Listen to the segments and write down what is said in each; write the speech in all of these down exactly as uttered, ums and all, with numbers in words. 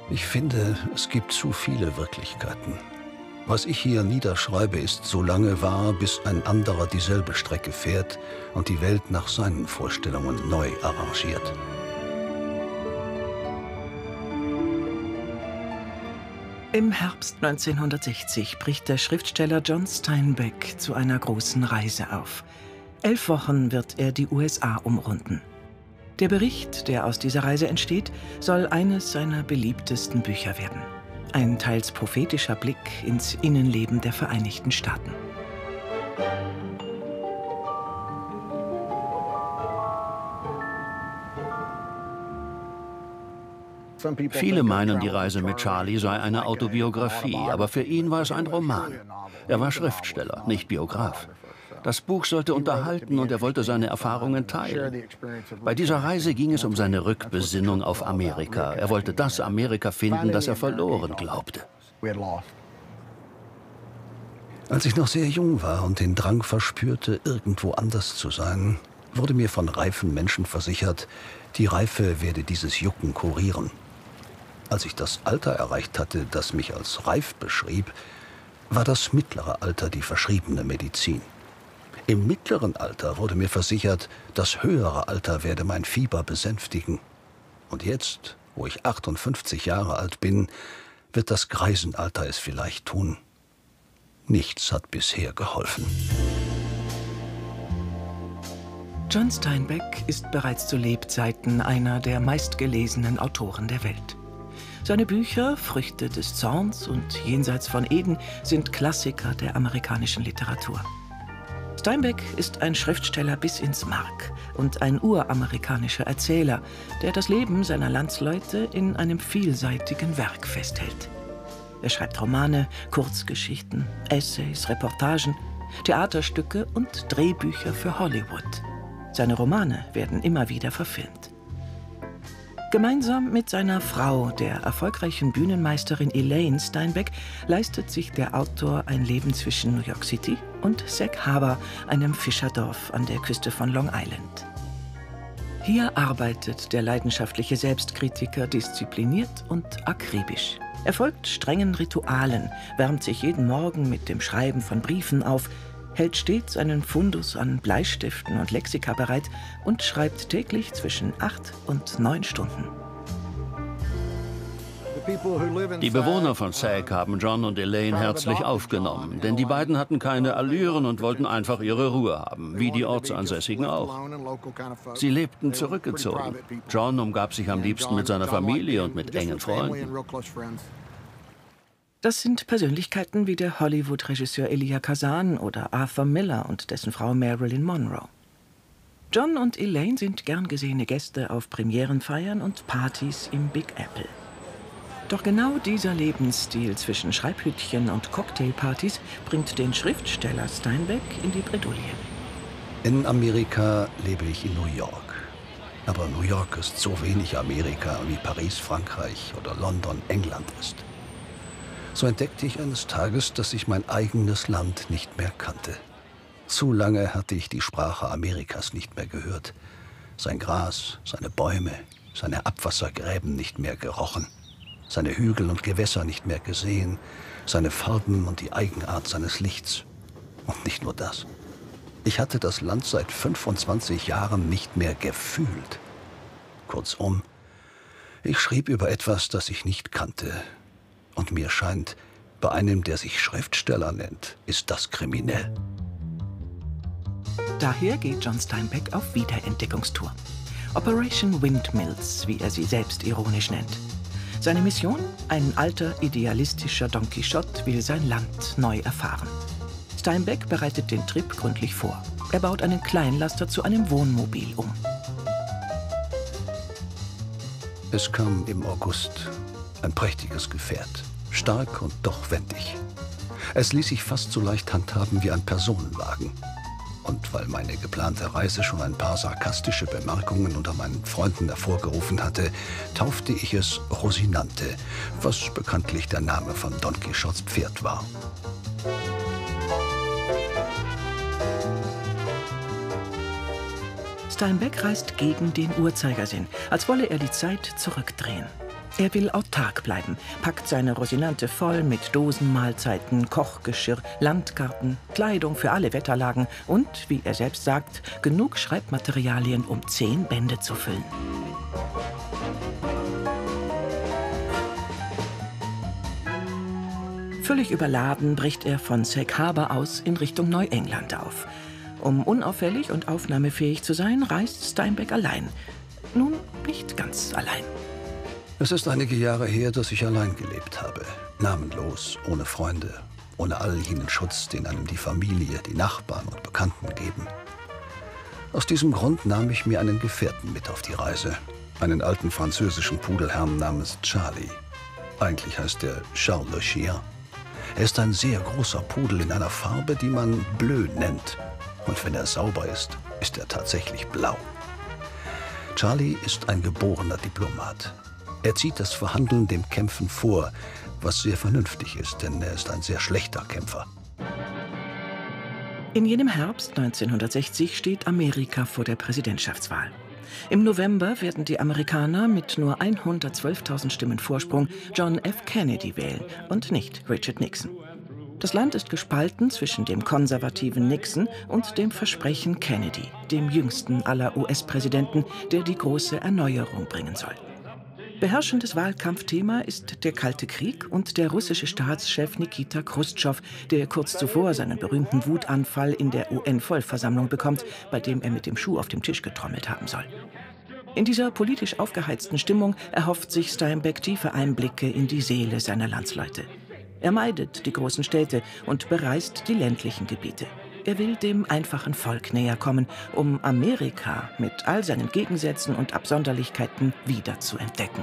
Ich finde, es gibt zu viele Wirklichkeiten. Was ich hier niederschreibe, ist so lange wahr, bis ein anderer dieselbe Strecke fährt und die Welt nach seinen Vorstellungen neu arrangiert. Im Herbst neunzehnhundertsechzig bricht der Schriftsteller John Steinbeck zu einer großen Reise auf. Elf Wochen wird er die U S A umrunden. Der Bericht, der aus dieser Reise entsteht, soll eines seiner beliebtesten Bücher werden. Ein teils prophetischer Blick ins Innenleben der Vereinigten Staaten. Viele meinen, die Reise mit Charlie sei eine Autobiografie, aber für ihn war es ein Roman. Er war Schriftsteller, nicht Biograf. Das Buch sollte unterhalten und er wollte seine Erfahrungen teilen. Bei dieser Reise ging es um seine Rückbesinnung auf Amerika. Er wollte das Amerika finden, das er verloren glaubte. Als ich noch sehr jung war und den Drang verspürte, irgendwo anders zu sein, wurde mir von reifen Menschen versichert, die Reife werde dieses Jucken kurieren. Als ich das Alter erreicht hatte, das mich als reif beschrieb, war das mittlere Alter die verschriebene Medizin. Im mittleren Alter wurde mir versichert, das höhere Alter werde mein Fieber besänftigen. Und jetzt, wo ich achtundfünfzig Jahre alt bin, wird das Greisenalter es vielleicht tun. Nichts hat bisher geholfen. John Steinbeck ist bereits zu Lebzeiten einer der meistgelesenen Autoren der Welt. Seine Bücher Früchte des Zorns und Jenseits von Eden sind Klassiker der amerikanischen Literatur. Steinbeck ist ein Schriftsteller bis ins Mark und ein uramerikanischer Erzähler, der das Leben seiner Landsleute in einem vielseitigen Werk festhält. Er schreibt Romane, Kurzgeschichten, Essays, Reportagen, Theaterstücke und Drehbücher für Hollywood. Seine Romane werden immer wieder verfilmt. Gemeinsam mit seiner Frau, der erfolgreichen Bühnenmeisterin Elaine Steinbeck, leistet sich der Autor ein Leben zwischen New York City und Sag Harbor, einem Fischerdorf an der Küste von Long Island. Hier arbeitet der leidenschaftliche Selbstkritiker diszipliniert und akribisch. Er folgt strengen Ritualen, wärmt sich jeden Morgen mit dem Schreiben von Briefen auf, hält stets einen Fundus an Bleistiften und Lexika bereit und schreibt täglich zwischen acht und neun Stunden. Die Bewohner von Sag haben John und Elaine herzlich aufgenommen, denn die beiden hatten keine Allüren und wollten einfach ihre Ruhe haben, wie die Ortsansässigen auch. Sie lebten zurückgezogen. John umgab sich am liebsten mit seiner Familie und mit engen Freunden. Das sind Persönlichkeiten wie der Hollywood-Regisseur Elia Kazan oder Arthur Miller und dessen Frau Marilyn Monroe. John und Elaine sind gern gesehene Gäste auf Premierenfeiern und Partys im Big Apple. Doch genau dieser Lebensstil zwischen Schreibhütchen und Cocktailpartys bringt den Schriftsteller Steinbeck in die Bredouille. In Amerika lebe ich in New York. Aber New York ist so wenig Amerika, wie Paris Frankreich oder London England ist. So entdeckte ich eines Tages, dass ich mein eigenes Land nicht mehr kannte. Zu lange hatte ich die Sprache Amerikas nicht mehr gehört. Sein Gras, seine Bäume, seine Abwassergräben nicht mehr gerochen. Seine Hügel und Gewässer nicht mehr gesehen. Seine Farben und die Eigenart seines Lichts. Und nicht nur das. Ich hatte das Land seit fünfundzwanzig Jahren nicht mehr gefühlt. Kurzum, ich schrieb über etwas, das ich nicht kannte. Und mir scheint, bei einem, der sich Schriftsteller nennt, ist das kriminell. Daher geht John Steinbeck auf Wiederentdeckungstour. Operation Windmills, wie er sie selbst ironisch nennt. Seine Mission? Ein alter, idealistischer Don Quixote will sein Land neu erfahren. Steinbeck bereitet den Trip gründlich vor. Er baut einen Kleinlaster zu einem Wohnmobil um. Es kam im August. Ein prächtiges Gefährt, stark und doch wendig. Es ließ sich fast so leicht handhaben wie ein Personenwagen. Und weil meine geplante Reise schon ein paar sarkastische Bemerkungen unter meinen Freunden hervorgerufen hatte, taufte ich es Rosinante, was bekanntlich der Name von Don Quixotes Pferd war. Steinbeck reist gegen den Uhrzeigersinn, als wolle er die Zeit zurückdrehen. Er will autark bleiben, packt seine Rosinante voll mit Dosenmahlzeiten, Kochgeschirr, Landkarten, Kleidung für alle Wetterlagen und, wie er selbst sagt, genug Schreibmaterialien, um zehn Bände zu füllen. Völlig überladen bricht er von Sag Harbor aus in Richtung Neuengland auf. Um unauffällig und aufnahmefähig zu sein, reist Steinbeck allein. Nun, nicht ganz allein. Es ist einige Jahre her, dass ich allein gelebt habe. Namenlos, ohne Freunde, ohne all jenen Schutz, den einem die Familie, die Nachbarn und Bekannten geben. Aus diesem Grund nahm ich mir einen Gefährten mit auf die Reise. Einen alten französischen Pudelherrn namens Charlie. Eigentlich heißt er Charles Le Chien. Er ist ein sehr großer Pudel in einer Farbe, die man Bleu nennt. Und wenn er sauber ist, ist er tatsächlich blau. Charlie ist ein geborener Diplomat. Er zieht das Verhandeln dem Kämpfen vor, was sehr vernünftig ist, denn er ist ein sehr schlechter Kämpfer. In jenem Herbst neunzehnhundertsechzig steht Amerika vor der Präsidentschaftswahl. Im November werden die Amerikaner mit nur hundertzwölftausend Stimmen Vorsprung John F. Kennedy wählen und nicht Richard Nixon. Das Land ist gespalten zwischen dem konservativen Nixon und dem Versprechen Kennedy, dem jüngsten aller U S-Präsidenten, der die große Erneuerung bringen soll. Beherrschendes Wahlkampfthema ist der Kalte Krieg und der russische Staatschef Nikita Chruschtschow, der kurz zuvor seinen berühmten Wutanfall in der U N-Vollversammlung bekommt, bei dem er mit dem Schuh auf dem Tisch getrommelt haben soll. In dieser politisch aufgeheizten Stimmung erhofft sich Steinbeck tiefe Einblicke in die Seele seiner Landsleute. Er meidet die großen Städte und bereist die ländlichen Gebiete. Er will dem einfachen Volk näher kommen, um Amerika mit all seinen Gegensätzen und Absonderlichkeiten wieder zu entdecken.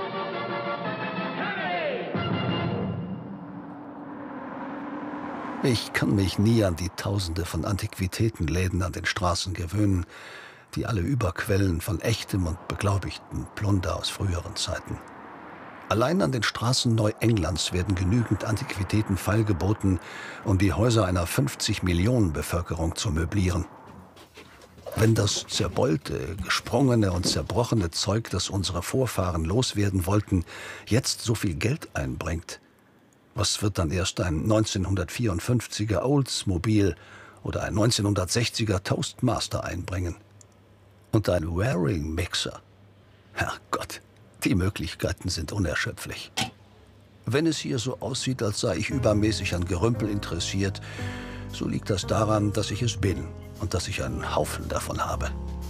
Ich kann mich nie an die Tausende von Antiquitätenläden an den Straßen gewöhnen, die alle überquellen von echtem und beglaubigtem Plunder aus früheren Zeiten. Allein an den Straßen Neuenglands werden genügend Antiquitäten feilgeboten, um die Häuser einer fünfzig Millionen Bevölkerung zu möblieren. Wenn das zerbeulte, gesprungene und zerbrochene Zeug, das unsere Vorfahren loswerden wollten, jetzt so viel Geld einbringt, was wird dann erst ein neunzehnhundertvierundfünfziger Oldsmobile oder ein neunzehnhundertsechziger Toastmaster einbringen? Und ein Waring-Mixer? Herrgott! Die Möglichkeiten sind unerschöpflich. Wenn es hier so aussieht, als sei ich übermäßig an Gerümpel interessiert, so liegt das daran, dass ich es bin und dass ich einen Haufen davon habe.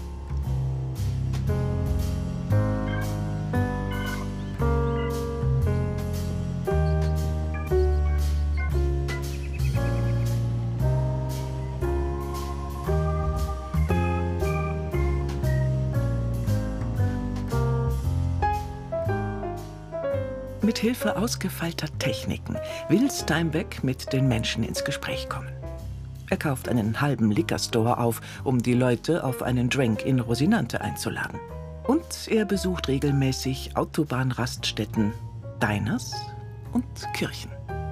Mit Hilfe ausgefeilter Techniken will Steinbeck mit den Menschen ins Gespräch kommen. Er kauft einen halben Liquor-Store auf, um die Leute auf einen Drink in Rosinante einzuladen. Und er besucht regelmäßig Autobahnraststätten, Diners und Kirchen.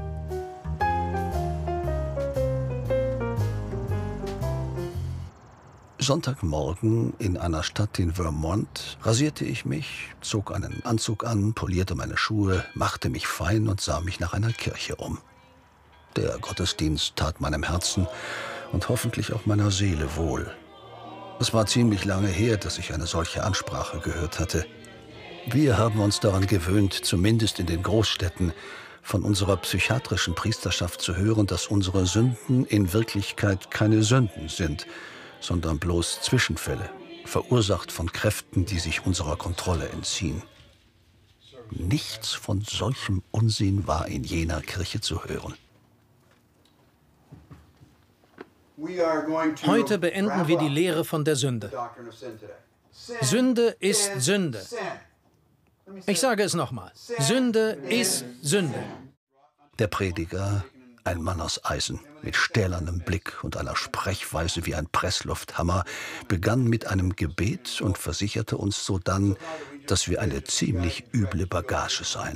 Sonntagmorgen in einer Stadt in Vermont rasierte ich mich, zog einen Anzug an, polierte meine Schuhe, machte mich fein und sah mich nach einer Kirche um. Der Gottesdienst tat meinem Herzen und hoffentlich auch meiner Seele wohl. Es war ziemlich lange her, dass ich eine solche Ansprache gehört hatte. Wir haben uns daran gewöhnt, zumindest in den Großstädten, von unserer psychiatrischen Priesterschaft zu hören, dass unsere Sünden in Wirklichkeit keine Sünden sind, sondern bloß Zwischenfälle, verursacht von Kräften, die sich unserer Kontrolle entziehen. Nichts von solchem Unsinn war in jener Kirche zu hören. Heute beenden wir die Lehre von der Sünde. Sünde ist Sünde. Ich sage es nochmal. Sünde ist Sünde. Der Prediger, ein Mann aus Eisen, mit stählernem Blick und einer Sprechweise wie ein Presslufthammer, begann mit einem Gebet und versicherte uns sodann, dass wir eine ziemlich üble Bagage seien.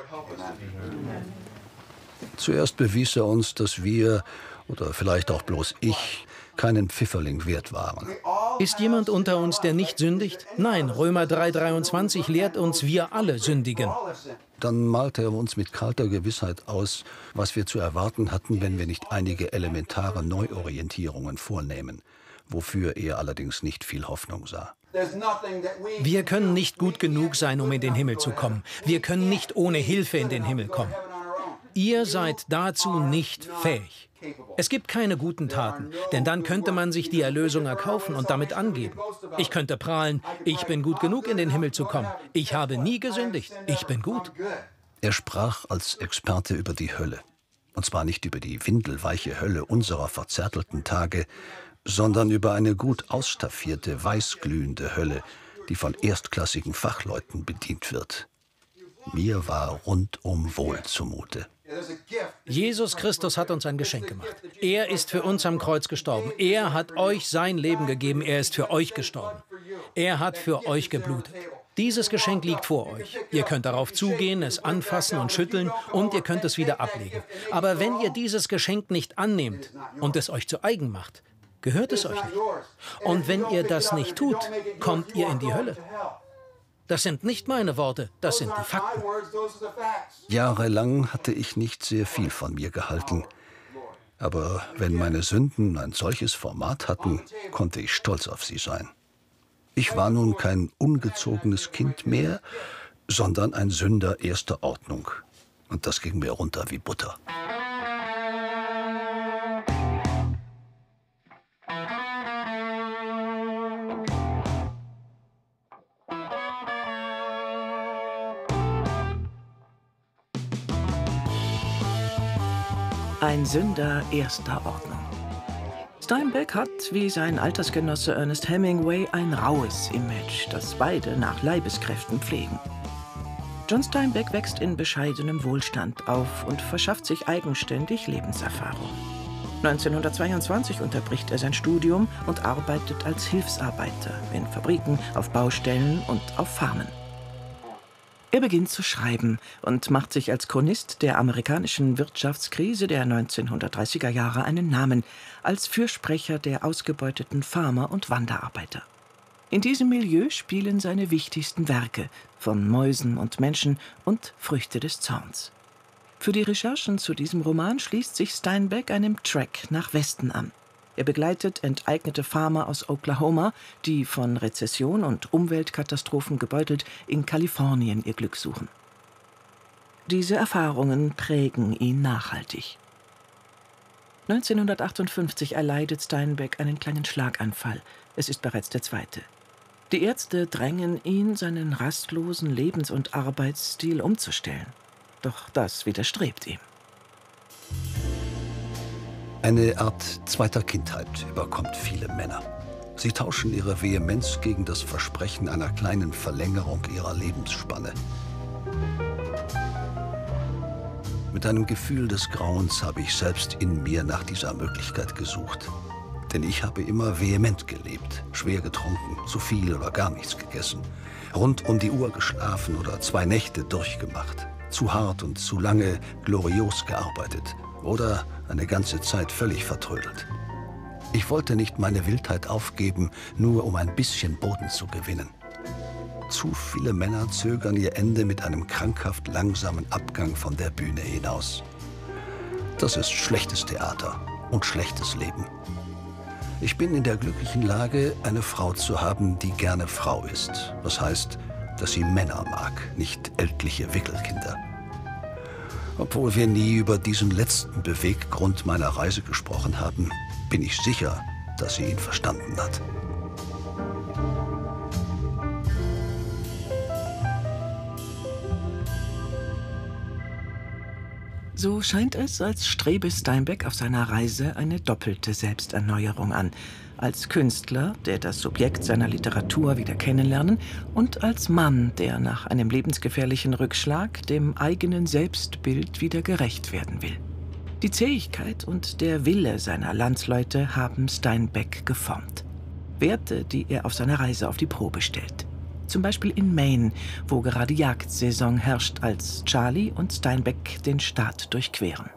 Zuerst bewies er uns, dass wir, oder vielleicht auch bloß ich, keinen Pfifferling wert waren. Ist jemand unter uns, der nicht sündigt? Nein, Römer drei dreiundzwanzig lehrt uns, wir alle sündigen. Dann malte er uns mit kalter Gewissheit aus, was wir zu erwarten hatten, wenn wir nicht einige elementare Neuorientierungen vornehmen, wofür er allerdings nicht viel Hoffnung sah. Wir können nicht gut genug sein, um in den Himmel zu kommen. Wir können nicht ohne Hilfe in den Himmel kommen. Ihr seid dazu nicht fähig. Es gibt keine guten Taten, denn dann könnte man sich die Erlösung erkaufen und damit angeben. Ich könnte prahlen, ich bin gut genug, in den Himmel zu kommen. Ich habe nie gesündigt, ich bin gut. Er sprach als Experte über die Hölle. Und zwar nicht über die windelweiche Hölle unserer verzärtelten Tage, sondern über eine gut ausstaffierte, weißglühende Hölle, die von erstklassigen Fachleuten bedient wird. Mir war rundum wohl zumute. Jesus Christus hat uns ein Geschenk gemacht. Er ist für uns am Kreuz gestorben. Er hat euch sein Leben gegeben. Er ist für euch gestorben. Er hat für euch geblutet. Dieses Geschenk liegt vor euch. Ihr könnt darauf zugehen, es anfassen und schütteln und ihr könnt es wieder ablegen. Aber wenn ihr dieses Geschenk nicht annehmt und es euch zu eigen macht, gehört es euch nicht. Und wenn ihr das nicht tut, kommt ihr in die Hölle. Das sind nicht meine Worte, das sind die Fakten. Jahrelang hatte ich nicht sehr viel von mir gehalten. Aber wenn meine Sünden ein solches Format hatten, konnte ich stolz auf sie sein. Ich war nun kein ungezogenes Kind mehr, sondern ein Sünder erster Ordnung. Und das ging mir runter wie Butter. Ein Sünder erster Ordnung. Steinbeck hat, wie sein Altersgenosse Ernest Hemingway, ein raues Image, das beide nach Leibeskräften pflegen. John Steinbeck wächst in bescheidenem Wohlstand auf und verschafft sich eigenständig Lebenserfahrung. neunzehnhundertzweiundzwanzig unterbricht er sein Studium und arbeitet als Hilfsarbeiter in Fabriken, auf Baustellen und auf Farmen. Er beginnt zu schreiben und macht sich als Chronist der amerikanischen Wirtschaftskrise der neunzehnhundertdreißiger Jahre einen Namen, als Fürsprecher der ausgebeuteten Farmer und Wanderarbeiter. In diesem Milieu spielen seine wichtigsten Werke von Mäusen und Menschen und Früchte des Zorns. Für die Recherchen zu diesem Roman schließt sich Steinbeck einem Trek nach Westen an. Er begleitet enteignete Farmer aus Oklahoma, die von Rezession und Umweltkatastrophen gebeutelt in Kalifornien ihr Glück suchen. Diese Erfahrungen prägen ihn nachhaltig. neunzehnhundertachtundfünfzig erleidet Steinbeck einen kleinen Schlaganfall. Es ist bereits der zweite. Die Ärzte drängen ihn, seinen rastlosen Lebens- und Arbeitsstil umzustellen. Doch das widerstrebt ihm. Eine Art zweiter Kindheit überkommt viele Männer. Sie tauschen ihre Vehemenz gegen das Versprechen einer kleinen Verlängerung ihrer Lebensspanne. Mit einem Gefühl des Grauens habe ich selbst in mir nach dieser Möglichkeit gesucht. Denn ich habe immer vehement gelebt, schwer getrunken, zu viel oder gar nichts gegessen, rund um die Uhr geschlafen oder zwei Nächte durchgemacht, zu hart und zu lange glorios gearbeitet oder eine ganze Zeit völlig vertrödelt. Ich wollte nicht meine Wildheit aufgeben, nur um ein bisschen Boden zu gewinnen. Zu viele Männer zögern ihr Ende mit einem krankhaft langsamen Abgang von der Bühne hinaus. Das ist schlechtes Theater und schlechtes Leben. Ich bin in der glücklichen Lage, eine Frau zu haben, die gerne Frau ist. Das heißt, dass sie Männer mag, nicht ältliche Wickelkinder. Obwohl wir nie über diesen letzten Beweggrund meiner Reise gesprochen haben, bin ich sicher, dass sie ihn verstanden hat. So scheint es, als strebe Steinbeck auf seiner Reise eine doppelte Selbsterneuerung an. Als Künstler, der das Subjekt seiner Literatur wieder kennenlernen, und als Mann, der nach einem lebensgefährlichen Rückschlag dem eigenen Selbstbild wieder gerecht werden will. Die Zähigkeit und der Wille seiner Landsleute haben Steinbeck geformt. Werte, die er auf seiner Reise auf die Probe stellt. Zum Beispiel in Maine, wo gerade Jagdsaison herrscht, als Charlie und Steinbeck den Staat durchqueren.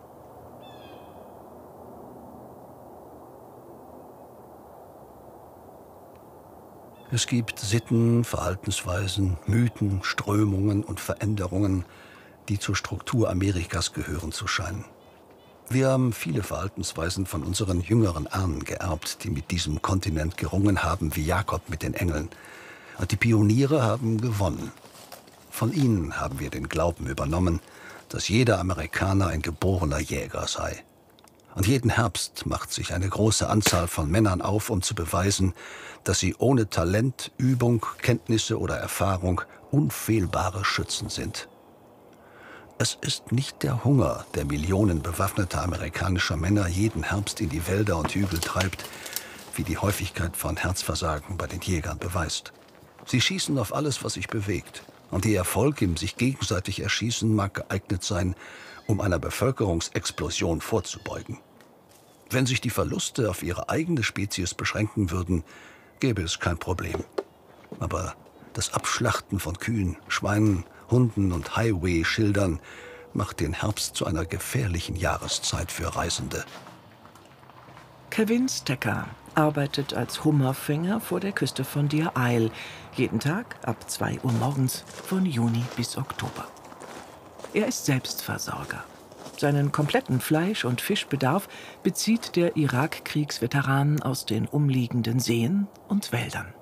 Es gibt Sitten, Verhaltensweisen, Mythen, Strömungen und Veränderungen, die zur Struktur Amerikas gehören zu scheinen. Wir haben viele Verhaltensweisen von unseren jüngeren Ahnen geerbt, die mit diesem Kontinent gerungen haben wie Jakob mit den Engeln. Und die Pioniere haben gewonnen. Von ihnen haben wir den Glauben übernommen, dass jeder Amerikaner ein geborener Jäger sei. Und jeden Herbst macht sich eine große Anzahl von Männern auf, um zu beweisen, dass sie ohne Talent, Übung, Kenntnisse oder Erfahrung unfehlbare Schützen sind. Es ist nicht der Hunger, der Millionen bewaffneter amerikanischer Männer jeden Herbst in die Wälder und Hügel treibt, wie die Häufigkeit von Herzversagen bei den Jägern beweist. Sie schießen auf alles, was sich bewegt. Und ihr Erfolg im sich gegenseitig Erschießen mag geeignet sein, um einer Bevölkerungsexplosion vorzubeugen. Wenn sich die Verluste auf ihre eigene Spezies beschränken würden, gäbe es kein Problem. Aber das Abschlachten von Kühen, Schweinen, Hunden und Highway-Schildern macht den Herbst zu einer gefährlichen Jahreszeit für Reisende. Kevin Stecker arbeitet als Hummerfänger vor der Küste von Deer Isle. Jeden Tag ab zwei Uhr morgens von Juni bis Oktober. Er ist Selbstversorger. Seinen kompletten Fleisch- und Fischbedarf bezieht der Irakkriegsveteran aus den umliegenden Seen und Wäldern.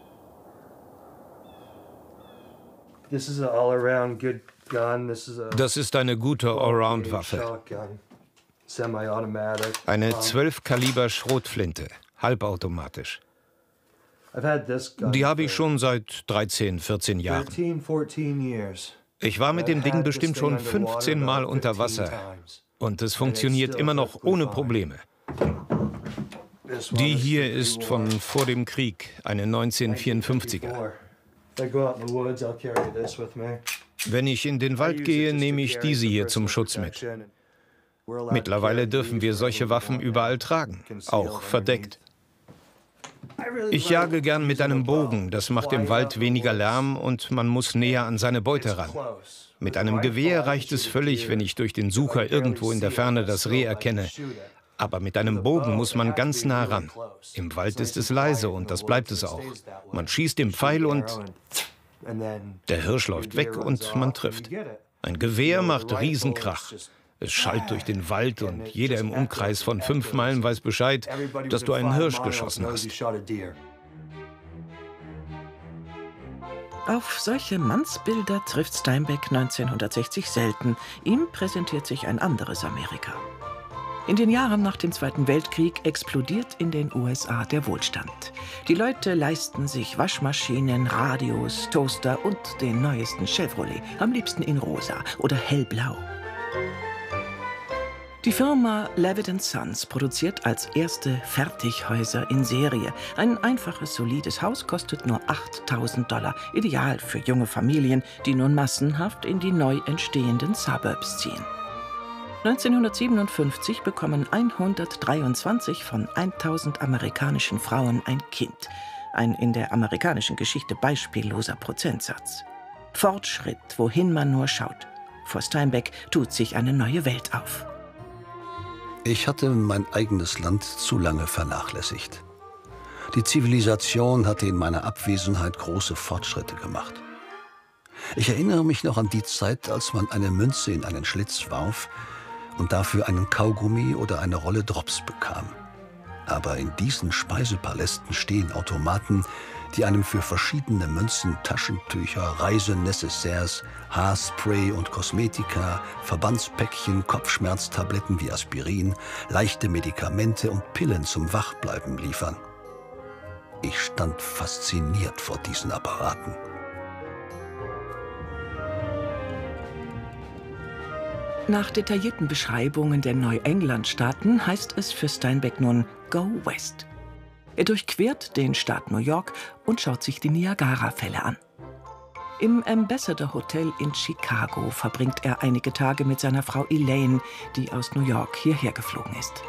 Das ist eine gute Allround-Waffe. Eine zwölf Kaliber Schrotflinte, halbautomatisch. Die habe ich schon seit dreizehn, vierzehn Jahren. Ich war mit dem Ding bestimmt schon fünfzehn Mal unter Wasser und es funktioniert immer noch ohne Probleme. Die hier ist von vor dem Krieg, eine neunzehnhundertvierundfünfziger. Wenn ich in den Wald gehe, nehme ich diese hier zum Schutz mit. Mittlerweile dürfen wir solche Waffen überall tragen, auch verdeckt. Ich jage gern mit einem Bogen, das macht im Wald weniger Lärm und man muss näher an seine Beute ran. Mit einem Gewehr reicht es völlig, wenn ich durch den Sucher irgendwo in der Ferne das Reh erkenne. Aber mit einem Bogen muss man ganz nah ran. Im Wald ist es leise und das bleibt es auch. Man schießt den Pfeil und der Hirsch läuft weg und man trifft. Ein Gewehr macht Riesenkrach. Es schallt durch den Wald und jeder im Umkreis von fünf Meilen weiß Bescheid, dass du einen Hirsch geschossen hast. Auf solche Mannsbilder trifft Steinbeck neunzehnhundertsechzig selten. Ihm präsentiert sich ein anderes Amerika. In den Jahren nach dem Zweiten Weltkrieg explodiert in den U S A der Wohlstand. Die Leute leisten sich Waschmaschinen, Radios, Toaster und den neuesten Chevrolet, am liebsten in rosa oder hellblau. Die Firma Levitt and Sons produziert als erste Fertighäuser in Serie. Ein einfaches, solides Haus kostet nur achttausend Dollar. Ideal für junge Familien, die nun massenhaft in die neu entstehenden Suburbs ziehen. neunzehnhundertsiebenundfünfzig bekommen hundertdreiundzwanzig von tausend amerikanischen Frauen ein Kind. Ein in der amerikanischen Geschichte beispielloser Prozentsatz. Fortschritt, wohin man nur schaut. Vor Steinbeck tut sich eine neue Welt auf. Ich hatte mein eigenes Land zu lange vernachlässigt. Die Zivilisation hatte in meiner Abwesenheit große Fortschritte gemacht. Ich erinnere mich noch an die Zeit, als man eine Münze in einen Schlitz warf und dafür einen Kaugummi oder eine Rolle Drops bekam. Aber in diesen Speisepalästen stehen Automaten, die einem für verschiedene Münzen Taschentücher, Reisenecessaires, Haarspray und Kosmetika, Verbandspäckchen, Kopfschmerztabletten wie Aspirin, leichte Medikamente und Pillen zum Wachbleiben liefern. Ich stand fasziniert vor diesen Apparaten. Nach detaillierten Beschreibungen der Neuengland-Staaten heißt es für Steinbeck nun Go West. Er durchquert den Staat New York und schaut sich die Niagara-Fälle an. Im Ambassador Hotel in Chicago verbringt er einige Tage mit seiner Frau Elaine, die aus New York hierher geflogen ist.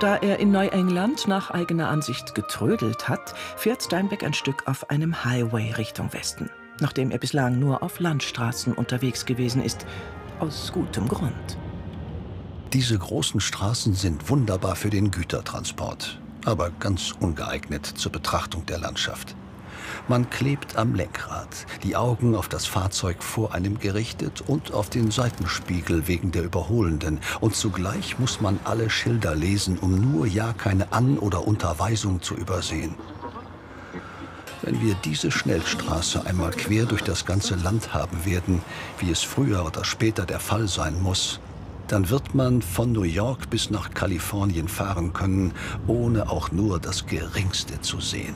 Da er in Neuengland nach eigener Ansicht getrödelt hat, fährt Steinbeck ein Stück auf einem Highway Richtung Westen, nachdem er bislang nur auf Landstraßen unterwegs gewesen ist. Aus gutem Grund. Diese großen Straßen sind wunderbar für den Gütertransport, aber ganz ungeeignet zur Betrachtung der Landschaft. Man klebt am Lenkrad, die Augen auf das Fahrzeug vor einem gerichtet und auf den Seitenspiegel wegen der Überholenden. Und zugleich muss man alle Schilder lesen, um nur ja keine An- oder Unterweisung zu übersehen. Wenn wir diese Schnellstraße einmal quer durch das ganze Land haben werden, wie es früher oder später der Fall sein muss, dann wird man von New York bis nach Kalifornien fahren können, ohne auch nur das Geringste zu sehen.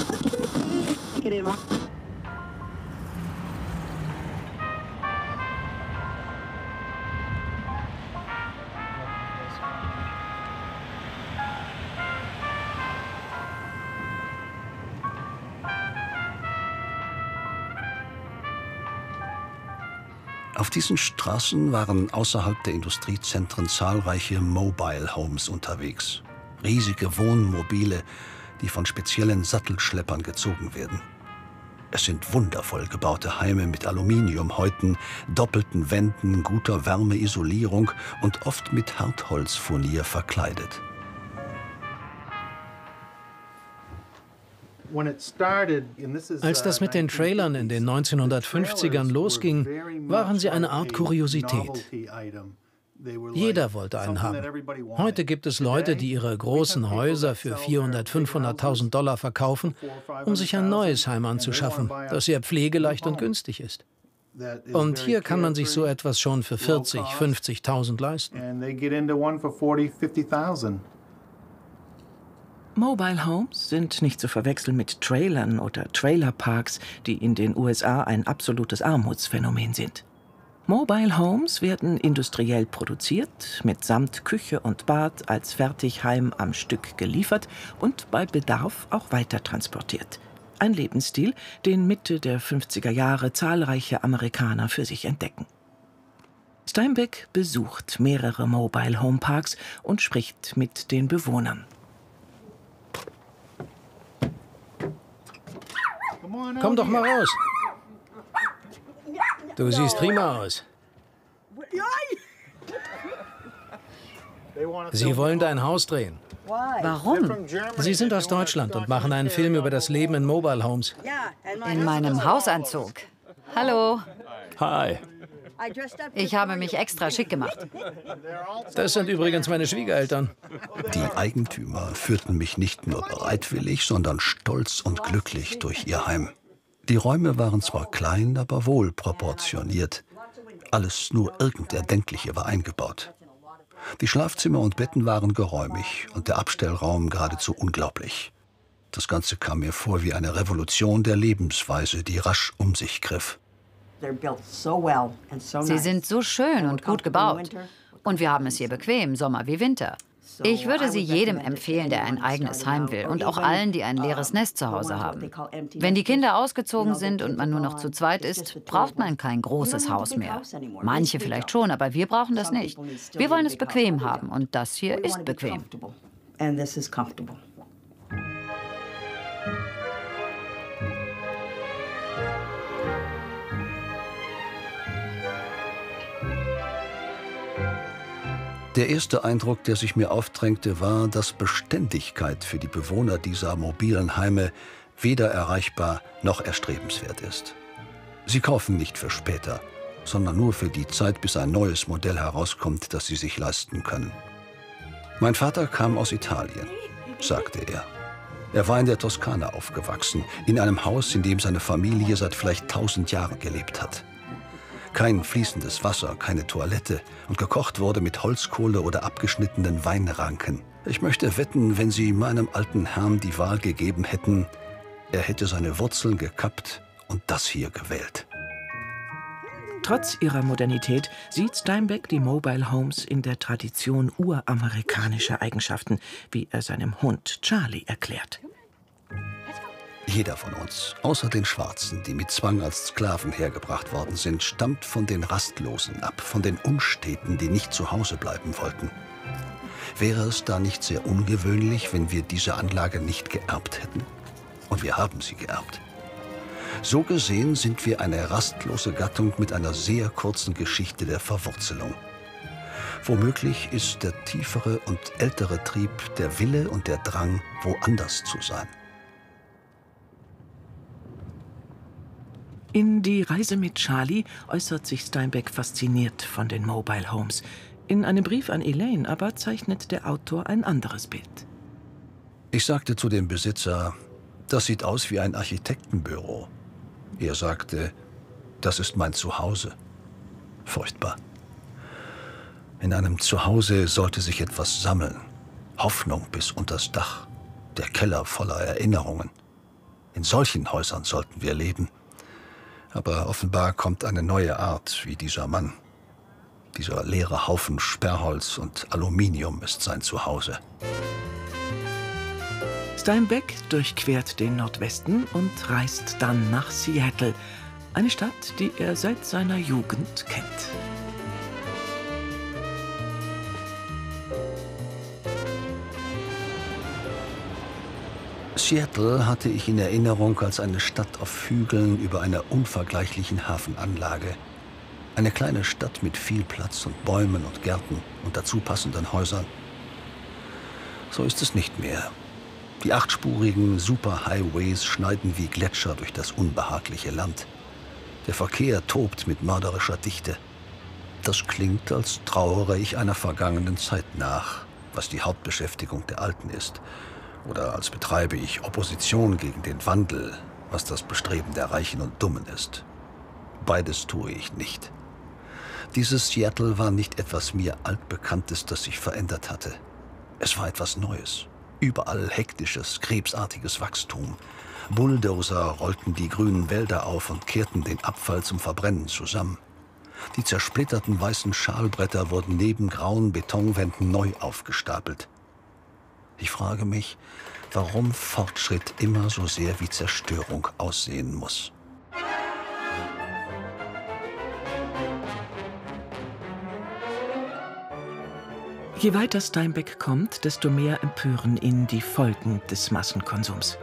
Auf diesen Straßen waren außerhalb der Industriezentren zahlreiche Mobile Homes unterwegs. Riesige Wohnmobile, die von speziellen Sattelschleppern gezogen werden. Es sind wundervoll gebaute Heime mit Aluminiumhäuten, doppelten Wänden, guter Wärmeisolierung und oft mit Hartholzfurnier verkleidet. Als das mit den Trailern in den neunzehnhundertfünfzigern losging, waren sie eine Art Kuriosität. Jeder wollte einen haben. Heute gibt es Leute, die ihre großen Häuser für vierhunderttausend, fünfhunderttausend Dollar verkaufen, um sich ein neues Heim anzuschaffen, das sehr pflegeleicht und günstig ist. Und hier kann man sich so etwas schon für vierzigtausend, fünfzigtausend leisten. Mobile Homes sind nicht zu verwechseln mit Trailern oder Trailerparks, die in den U S A ein absolutes Armutsphänomen sind. Mobile Homes werden industriell produziert, mitsamt Küche und Bad als Fertigheim am Stück geliefert und bei Bedarf auch weiter transportiert. Ein Lebensstil, den Mitte der fünfziger Jahre zahlreiche Amerikaner für sich entdecken. Steinbeck besucht mehrere Mobile Home Parks und spricht mit den Bewohnern. Komm doch mal raus. Du siehst prima aus. Sie wollen dein Haus drehen. Warum? Sie sind aus Deutschland und machen einen Film über das Leben in Mobile Homes. In meinem Hausanzug. Hallo. Hi. Ich habe mich extra schick gemacht. Das sind übrigens meine Schwiegereltern. Die Eigentümer führten mich nicht nur bereitwillig, sondern stolz und glücklich durch ihr Heim. Die Räume waren zwar klein, aber wohl proportioniert. Alles nur irgend Erdenkliche war eingebaut. Die Schlafzimmer und Betten waren geräumig und der Abstellraum geradezu unglaublich. Das Ganze kam mir vor wie eine Revolution der Lebensweise, die rasch um sich griff. Sie sind so schön und gut gebaut. Und wir haben es hier bequem, Sommer wie Winter. Ich würde sie jedem empfehlen, der ein eigenes Heim will und auch allen, die ein leeres Nest zu Hause haben. Wenn die Kinder ausgezogen sind und man nur noch zu zweit ist, braucht man kein großes Haus mehr. Manche vielleicht schon, aber wir brauchen das nicht. Wir wollen es bequem haben und das hier ist bequem. Der erste Eindruck, der sich mir aufdrängte, war, dass Beständigkeit für die Bewohner dieser mobilen Heime weder erreichbar noch erstrebenswert ist. Sie kaufen nicht für später, sondern nur für die Zeit, bis ein neues Modell herauskommt, das sie sich leisten können. Mein Vater kam aus Italien, sagte er. Er war in der Toskana aufgewachsen, in einem Haus, in dem seine Familie seit vielleicht tausend Jahren gelebt hat. Kein fließendes Wasser, keine Toilette und gekocht wurde mit Holzkohle oder abgeschnittenen Weinranken. Ich möchte wetten, wenn Sie meinem alten Herrn die Wahl gegeben hätten, er hätte seine Wurzeln gekappt und das hier gewählt. Trotz ihrer Modernität sieht Steinbeck die Mobile Homes in der Tradition uramerikanischer Eigenschaften, wie er seinem Hund Charlie erklärt. Jeder von uns, außer den Schwarzen, die mit Zwang als Sklaven hergebracht worden sind, stammt von den Rastlosen ab, von den Unsteten, die nicht zu Hause bleiben wollten. Wäre es da nicht sehr ungewöhnlich, wenn wir diese Anlage nicht geerbt hätten? Und wir haben sie geerbt. So gesehen sind wir eine rastlose Gattung mit einer sehr kurzen Geschichte der Verwurzelung. Womöglich ist der tiefere und ältere Trieb der Wille und der Drang, woanders zu sein. In Die Reise mit Charlie äußert sich Steinbeck fasziniert von den Mobile Homes. In einem Brief an Elaine aber zeichnet der Autor ein anderes Bild. Ich sagte zu dem Besitzer, das sieht aus wie ein Architektenbüro. Er sagte, das ist mein Zuhause. Furchtbar. In einem Zuhause sollte sich etwas sammeln. Hoffnung bis unters Dach. Der Keller voller Erinnerungen. In solchen Häusern sollten wir leben. Aber offenbar kommt eine neue Art wie dieser Mann. Dieser leere Haufen Sperrholz und Aluminium ist sein Zuhause. Steinbeck durchquert den Nordwesten und reist dann nach Seattle, eine Stadt, die er seit seiner Jugend kennt. Seattle hatte ich in Erinnerung als eine Stadt auf Hügeln über einer unvergleichlichen Hafenanlage. Eine kleine Stadt mit viel Platz und Bäumen und Gärten und dazu passenden Häusern. So ist es nicht mehr. Die achtspurigen Superhighways schneiden wie Gletscher durch das unbehagliche Land. Der Verkehr tobt mit mörderischer Dichte. Das klingt, als trauere ich einer vergangenen Zeit nach, was die Hauptbeschäftigung der Alten ist. Oder als betreibe ich Opposition gegen den Wandel, was das Bestreben der Reichen und Dummen ist. Beides tue ich nicht. Dieses Seattle war nicht etwas mir Altbekanntes, das sich verändert hatte. Es war etwas Neues. Überall hektisches, krebsartiges Wachstum. Bulldozer rollten die grünen Wälder auf und kehrten den Abfall zum Verbrennen zusammen. Die zersplitterten weißen Schalbretter wurden neben grauen Betonwänden neu aufgestapelt. Ich frage mich, warum Fortschritt immer so sehr wie Zerstörung aussehen muss. Je weiter Steinbeck kommt, desto mehr empören ihn die Folgen des Massenkonsums.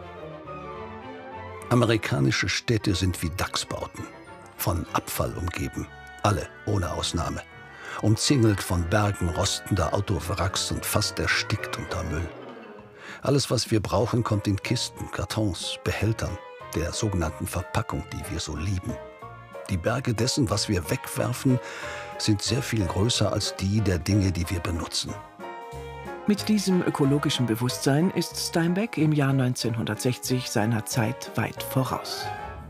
Amerikanische Städte sind wie Dachsbauten, von Abfall umgeben, alle ohne Ausnahme. Umzingelt von Bergen rostender Autowracks und fast erstickt unter Müll. Alles, was wir brauchen, kommt in Kisten, Kartons, Behältern, der sogenannten Verpackung, die wir so lieben. Die Berge dessen, was wir wegwerfen, sind sehr viel größer als die der Dinge, die wir benutzen. Mit diesem ökologischen Bewusstsein ist Steinbeck im Jahr neunzehnhundertsechzig seiner Zeit weit voraus.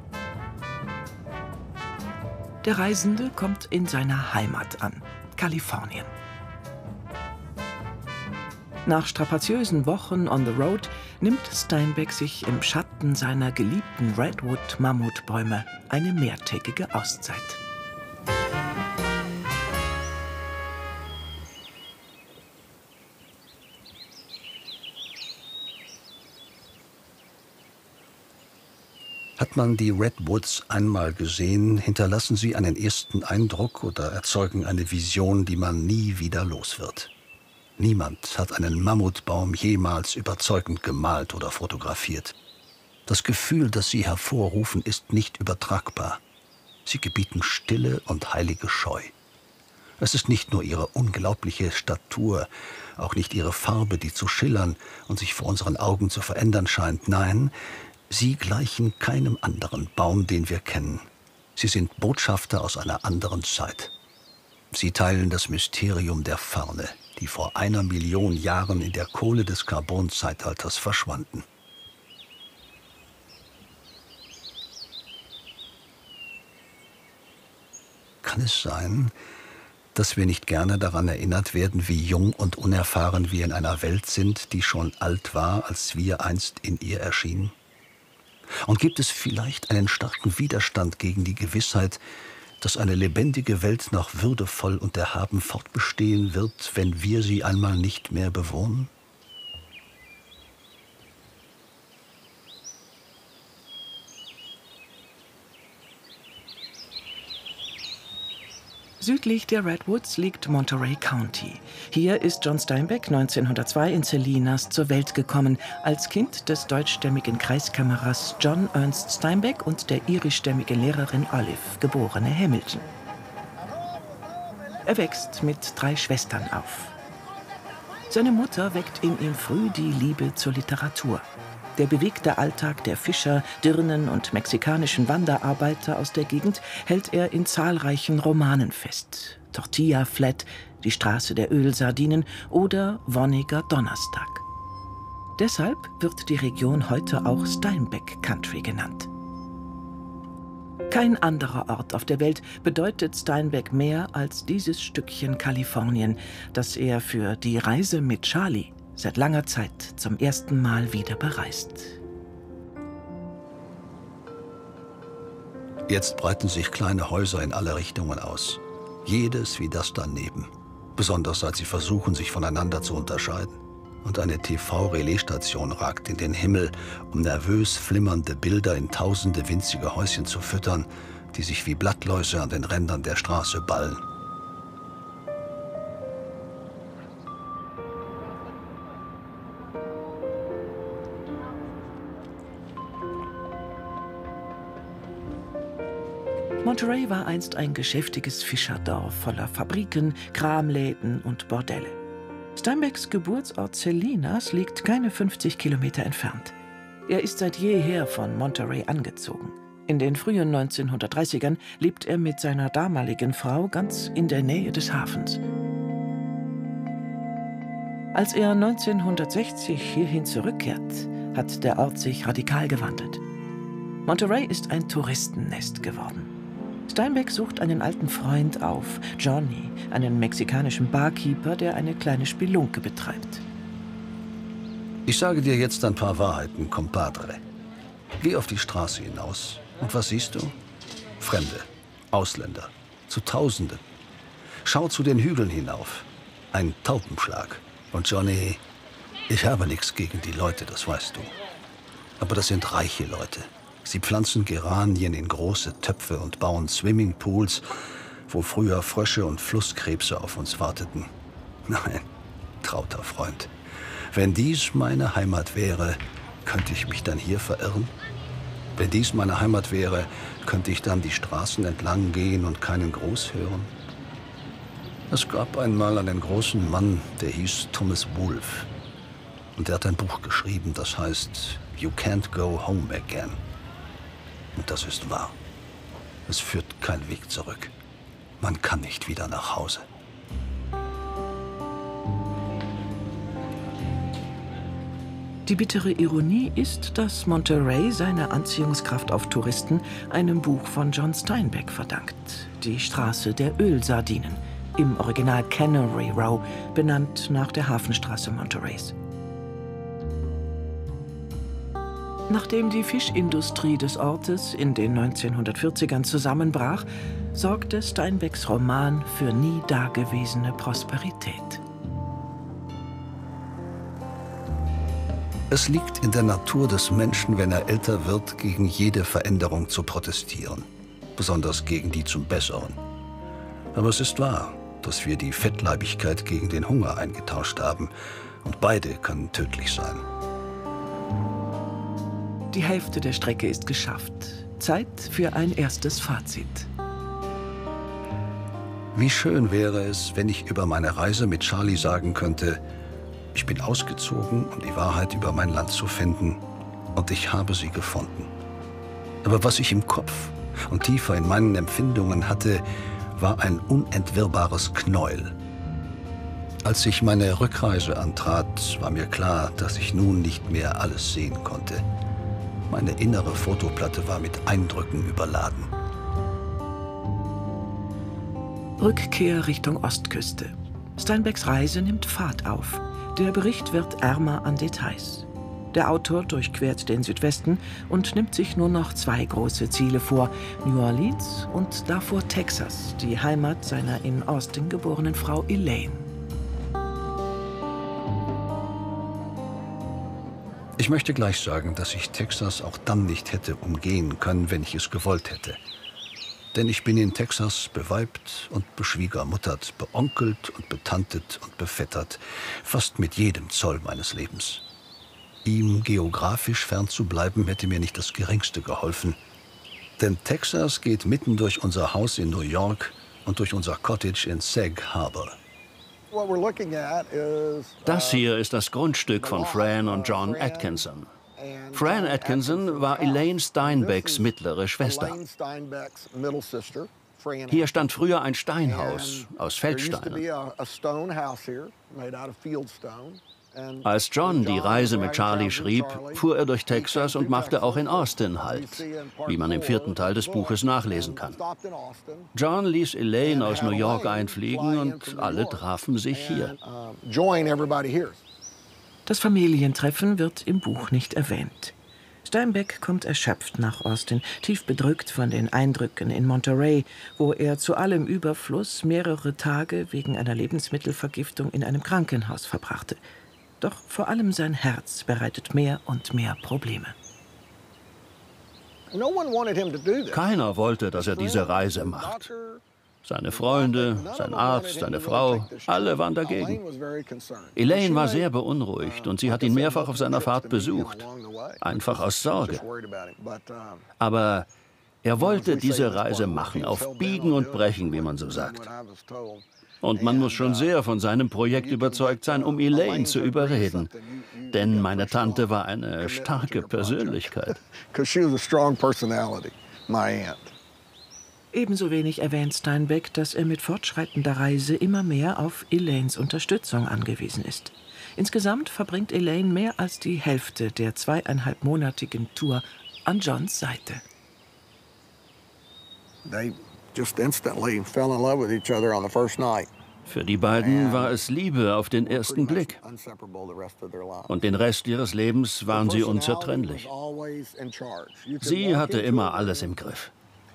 Der Reisende kommt in seiner Heimat an, Kalifornien. Nach strapaziösen Wochen on the road nimmt Steinbeck sich im Schatten seiner geliebten Redwood-Mammutbäume eine mehrtägige Auszeit. Hat man die Redwoods einmal gesehen, hinterlassen sie einen ersten Eindruck oder erzeugen eine Vision, die man nie wieder los wird. Niemand hat einen Mammutbaum jemals überzeugend gemalt oder fotografiert. Das Gefühl, das sie hervorrufen, ist nicht übertragbar. Sie gebieten Stille und heilige Scheu. Es ist nicht nur ihre unglaubliche Statur, auch nicht ihre Farbe, die zu schillern und sich vor unseren Augen zu verändern scheint. Nein, sie gleichen keinem anderen Baum, den wir kennen. Sie sind Botschafter aus einer anderen Zeit. Sie teilen das Mysterium der Farne, die vor einer Million Jahren in der Kohle des Karbonzeitalters verschwanden. Kann es sein, dass wir nicht gerne daran erinnert werden, wie jung und unerfahren wir in einer Welt sind, die schon alt war, als wir einst in ihr erschienen? Und gibt es vielleicht einen starken Widerstand gegen die Gewissheit, dass eine lebendige Welt noch würdevoll und erhaben fortbestehen wird, wenn wir sie einmal nicht mehr bewohnen? Südlich der Redwoods liegt Monterey County. Hier ist John Steinbeck neunzehnhundertzwei in Salinas zur Welt gekommen, als Kind des deutschstämmigen Kreiskämmerers John Ernst Steinbeck und der irischstämmigen Lehrerin Olive, geborene Hamilton. Er wächst mit drei Schwestern auf. Seine Mutter weckt in ihm früh die Liebe zur Literatur. Der bewegte Alltag der Fischer, Dirnen und mexikanischen Wanderarbeiter aus der Gegend hält er in zahlreichen Romanen fest. Tortilla Flat, Die Straße der Ölsardinen oder Wonniger Donnerstag. Deshalb wird die Region heute auch Steinbeck Country genannt. Kein anderer Ort auf der Welt bedeutet Steinbeck mehr als dieses Stückchen Kalifornien, das er für die Reise mit Charlie seit langer Zeit zum ersten Mal wieder bereist. Jetzt breiten sich kleine Häuser in alle Richtungen aus. Jedes wie das daneben. Besonders seit sie versuchen, sich voneinander zu unterscheiden. Und eine T V-Relaisstation ragt in den Himmel, um nervös flimmernde Bilder in tausende winzige Häuschen zu füttern, die sich wie Blattläuse an den Rändern der Straße ballen. Monterey war einst ein geschäftiges Fischerdorf voller Fabriken, Kramläden und Bordelle. Steinbecks Geburtsort Salinas liegt keine fünfzig Kilometer entfernt. Er ist seit jeher von Monterey angezogen. In den frühen neunzehnhundertdreißigern lebt er mit seiner damaligen Frau ganz in der Nähe des Hafens. Als er neunzehnhundertsechzig hierhin zurückkehrt, hat der Ort sich radikal gewandelt. Monterey ist ein Touristennest geworden. Steinbeck sucht einen alten Freund auf, Johnny, einen mexikanischen Barkeeper, der eine kleine Spelunke betreibt. Ich sage dir jetzt ein paar Wahrheiten, Compadre. Geh auf die Straße hinaus. Und was siehst du? Fremde, Ausländer, zu Tausenden. Schau zu den Hügeln hinauf. Ein Taubenschlag. Und Johnny, ich habe nichts gegen die Leute, das weißt du. Aber das sind reiche Leute. Sie pflanzen Geranien in große Töpfe und bauen Swimmingpools, wo früher Frösche und Flusskrebse auf uns warteten. Nein, trauter Freund, wenn dies meine Heimat wäre, könnte ich mich dann hier verirren? Wenn dies meine Heimat wäre, könnte ich dann die Straßen entlang gehen und keinen Gruß hören? Es gab einmal einen großen Mann, der hieß Thomas Wolfe. Und er hat ein Buch geschrieben, das heißt You Can't Go Home Again. Und das ist wahr. Es führt kein Weg zurück. Man kann nicht wieder nach Hause. Die bittere Ironie ist, dass Monterey seine Anziehungskraft auf Touristen einem Buch von John Steinbeck verdankt. Die Straße der Ölsardinen, im Original Cannery Row, benannt nach der Hafenstraße Montereys. Nachdem die Fischindustrie des Ortes in den neunzehnhundertvierzigern zusammenbrach, sorgte Steinbecks Roman für nie dagewesene Prosperität. Es liegt in der Natur des Menschen, wenn er älter wird, gegen jede Veränderung zu protestieren. Besonders gegen die zum Besseren. Aber es ist wahr, dass wir die Fettleibigkeit gegen den Hunger eingetauscht haben. Und beide können tödlich sein. Die Hälfte der Strecke ist geschafft. Zeit für ein erstes Fazit. Wie schön wäre es, wenn ich über meine Reise mit Charlie sagen könnte, ich bin ausgezogen, um die Wahrheit über mein Land zu finden, und ich habe sie gefunden. Aber was ich im Kopf und tiefer in meinen Empfindungen hatte, war ein unentwirrbares Knäuel. Als ich meine Rückreise antrat, war mir klar, dass ich nun nicht mehr alles sehen konnte. Meine innere Fotoplatte war mit Eindrücken überladen. Rückkehr Richtung Ostküste. Steinbecks Reise nimmt Fahrt auf. Der Bericht wird ärmer an Details. Der Autor durchquert den Südwesten und nimmt sich nur noch zwei große Ziele vor: New Orleans und davor Texas, die Heimat seiner in Austin geborenen Frau Elaine. Ich möchte gleich sagen, dass ich Texas auch dann nicht hätte umgehen können, wenn ich es gewollt hätte. Denn ich bin in Texas beweibt und beschwiegermuttert, beonkelt und betantet und befettert, fast mit jedem Zoll meines Lebens. Ihm geografisch fernzubleiben hätte mir nicht das Geringste geholfen. Denn Texas geht mitten durch unser Haus in New York und durch unser Cottage in Sag Harbor. Das hier ist das Grundstück von Fran und John Atkinson. Fran Atkinson war Elaine Steinbecks mittlere Schwester. Hier stand früher ein Steinhaus aus Feldsteinen. Als John die Reise mit Charlie schrieb, fuhr er durch Texas und machte auch in Austin Halt, wie man im vierten Teil des Buches nachlesen kann. John ließ Elaine aus New York einfliegen und alle trafen sich hier. Das Familientreffen wird im Buch nicht erwähnt. Steinbeck kommt erschöpft nach Austin, tief bedrückt von den Eindrücken in Monterey, wo er zu allem Überfluss mehrere Tage wegen einer Lebensmittelvergiftung in einem Krankenhaus verbrachte. Doch vor allem sein Herz bereitet mehr und mehr Probleme. Keiner wollte, dass er diese Reise macht. Seine Freunde, sein Arzt, seine Frau, alle waren dagegen. Elaine war sehr beunruhigt und sie hat ihn mehrfach auf seiner Fahrt besucht, einfach aus Sorge. Aber er wollte diese Reise machen, auf Biegen und Brechen, wie man so sagt. Und man muss schon sehr von seinem Projekt überzeugt sein, um Elaine zu überreden. Denn meine Tante war eine starke Persönlichkeit. Ebenso wenig erwähnt Steinbeck, dass er mit fortschreitender Reise immer mehr auf Elaines Unterstützung angewiesen ist. Insgesamt verbringt Elaine mehr als die Hälfte der zweieinhalbmonatigen Tour an Johns Seite. Für die beiden war es Liebe auf den ersten Blick. Und den Rest ihres Lebens waren sie unzertrennlich. Sie hatte immer alles im Griff.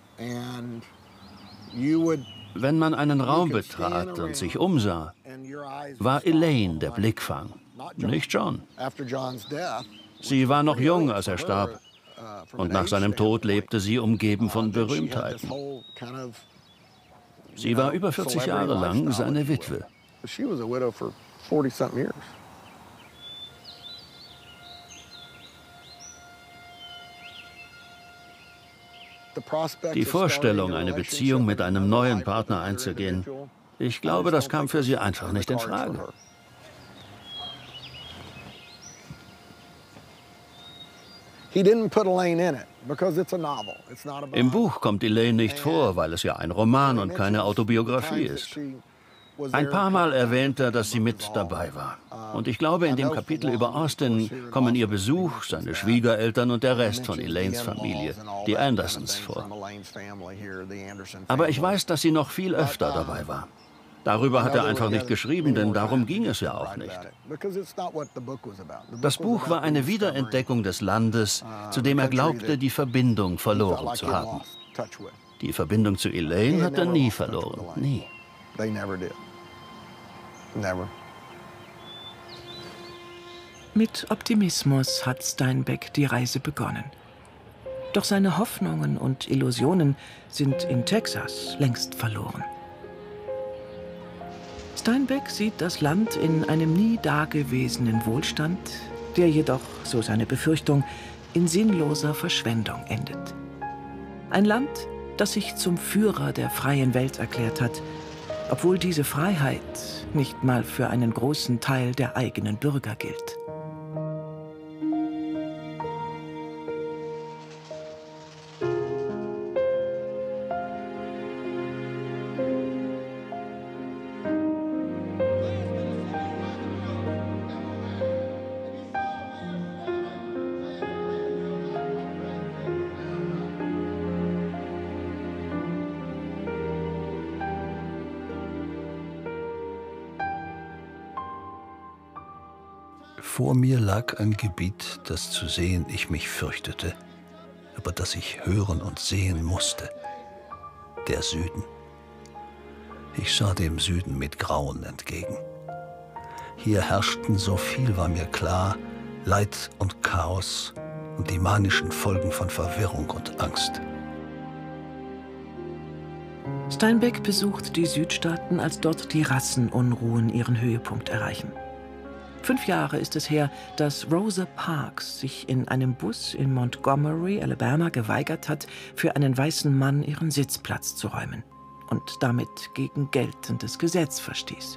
Wenn man einen Raum betrat und sich umsah, war Elaine der Blickfang, nicht John. Sie war noch jung, als er starb. Und nach seinem Tod lebte sie umgeben von Berühmtheiten. Sie war über vierzig Jahre lang seine Witwe. Die Vorstellung, eine Beziehung mit einem neuen Partner einzugehen, ich glaube, das kam für sie einfach nicht in Frage. Im Buch kommt Elaine nicht vor, weil es ja ein Roman und keine Autobiografie ist. Ein paar Mal erwähnt er, dass sie mit dabei war. Und ich glaube, in dem Kapitel über Austin kommen ihr Besuch, seine Schwiegereltern und der Rest von Elaines Familie, die Andersons, vor. Aber ich weiß, dass sie noch viel öfter dabei war. Darüber hat er einfach nicht geschrieben, denn darum ging es ja auch nicht. Das Buch war eine Wiederentdeckung des Landes, zu dem er glaubte, die Verbindung verloren zu haben. Die Verbindung zu Elaine hat er nie verloren, nie. Mit Optimismus hat Steinbeck die Reise begonnen. Doch seine Hoffnungen und Illusionen sind in Texas längst verloren. Steinbeck sieht das Land in einem nie dagewesenen Wohlstand, der jedoch, so seine Befürchtung, in sinnloser Verschwendung endet. Ein Land, das sich zum Führer der freien Welt erklärt hat, obwohl diese Freiheit nicht mal für einen großen Teil der eigenen Bürger gilt. Vor mir lag ein Gebiet, das zu sehen ich mich fürchtete, aber das ich hören und sehen musste. Der Süden. Ich sah dem Süden mit Grauen entgegen. Hier herrschten, so viel war mir klar, Leid und Chaos und die manischen Folgen von Verwirrung und Angst. Steinbeck besucht die Südstaaten, als dort die Rassenunruhen ihren Höhepunkt erreichen. Fünf Jahre ist es her, dass Rosa Parks sich in einem Bus in Montgomery, Alabama, geweigert hat, für einen weißen Mann ihren Sitzplatz zu räumen und damit gegen geltendes Gesetz verstieß.